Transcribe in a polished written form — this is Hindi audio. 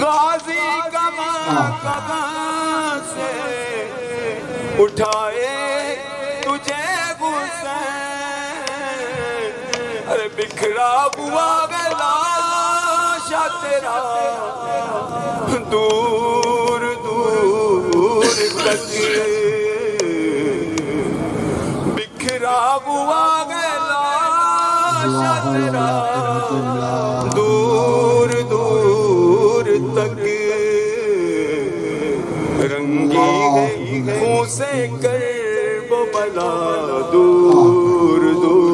गाजी कहाँ से उठाए तुझे हुसैन, अरे बिखरा हुआ लाशा तेरा दूर दूर तक, बिखरा हुआ लाशा तेरा दूर दूर तक, रंगी है खून से कर्ब बला दूर दूर